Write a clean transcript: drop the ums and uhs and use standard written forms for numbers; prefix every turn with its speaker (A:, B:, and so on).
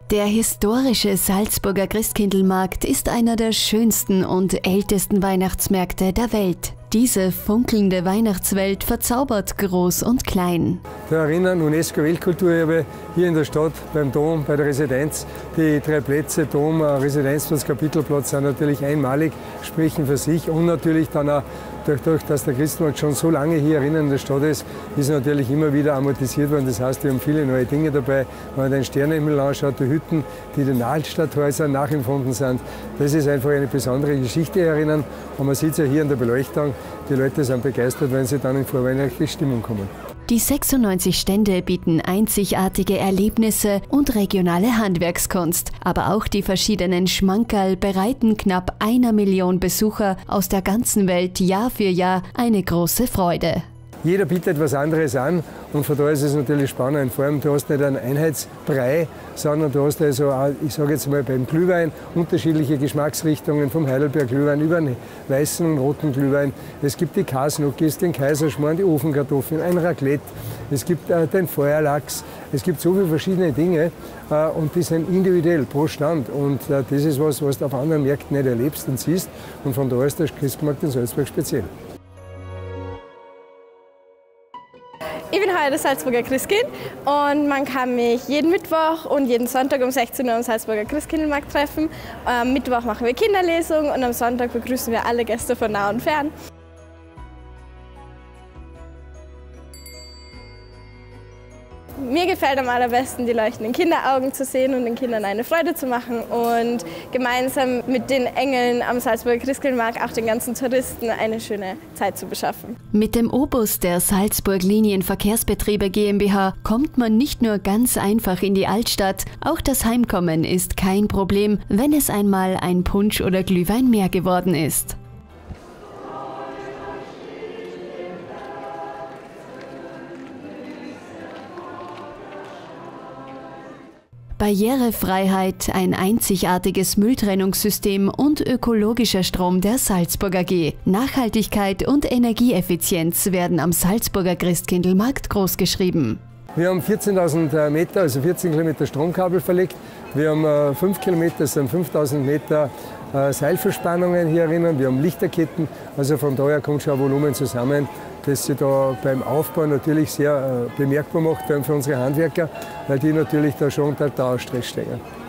A: Der historische Salzburger Christkindlmarkt ist einer der schönsten und ältesten Weihnachtsmärkte der Welt. Diese funkelnde Weihnachtswelt verzaubert Groß und Klein.
B: Wir erinnern UNESCO-Weltkulturerbe hier in der Stadt, beim Dom, bei der Residenz. Die 3 Plätze, Dom, Residenzplatz, Kapitelplatz, sind natürlich einmalig, sprechen für sich. Und natürlich dann auch dadurch, dass der Christmarkt schon so lange hier in der Stadt ist natürlich immer wieder amortisiert worden. Das heißt, wir haben viele neue Dinge dabei. Wenn man den Sternenhimmel anschaut, die Hütten, die den Altstadthäusern nachempfunden sind, das ist einfach eine besondere Geschichte erinnern. Und man sieht es ja hier in der Beleuchtung, die Leute sind begeistert, wenn sie dann in vorweihnachtliche Stimmung kommen.
A: Die 96 Stände bieten einzigartige Erlebnisse und regionale Handwerkskunst. Aber auch die verschiedenen Schmankerl bereiten knapp 1 Million Besucher aus der ganzen Welt Jahr für Jahr eine große Freude.
B: Jeder bietet was anderes an und von daher ist es natürlich spannend. Vor allem, du hast nicht einen Einheitsbrei, sondern du hast also, ich sage jetzt mal beim Glühwein, unterschiedliche Geschmacksrichtungen, vom Heidelberg-Glühwein über den weißen und roten Glühwein. Es gibt die Kasnuckis, den Kaiserschmarrn, die Ofenkartoffeln, ein Raclette, es gibt den Feuerlachs. Es gibt so viele verschiedene Dinge und die sind individuell pro Stand. Und das ist was du auf anderen Märkten nicht erlebst und siehst. Und von daher ist der Christmarkt in Salzburg speziell.
C: Ich bin heute Salzburger Christkind und man kann mich jeden Mittwoch und jeden Sonntag um 16 Uhr am Salzburger Christkindlmarkt treffen. Am Mittwoch machen wir Kinderlesung und am Sonntag begrüßen wir alle Gäste von nah und fern. Mir gefällt am allerbesten, die leuchtenden Kinderaugen zu sehen und den Kindern eine Freude zu machen und gemeinsam mit den Engeln am Salzburger Christkindlmarkt auch den ganzen Touristen eine schöne Zeit zu beschaffen.
A: Mit dem Obus der Salzburg Linienverkehrsbetriebe GmbH kommt man nicht nur ganz einfach in die Altstadt, auch das Heimkommen ist kein Problem, wenn es einmal ein Punsch oder Glühwein mehr geworden ist. Barrierefreiheit, ein einzigartiges Mülltrennungssystem und ökologischer Strom der Salzburg AG. Nachhaltigkeit und Energieeffizienz werden am Salzburger Christkindlmarkt großgeschrieben.
B: Wir haben 14.000 Meter, also 14 Kilometer Stromkabel verlegt. Wir haben 5 Kilometer, das sind 5.000 Meter Seilverspannungen hier erinnern. Wir haben Lichterketten, also von daher kommt schon ein Volumen zusammen, das sich da beim Aufbau natürlich sehr bemerkbar macht, vor allem für unsere Handwerker, weil die natürlich da schon unter Dauerstress stehen.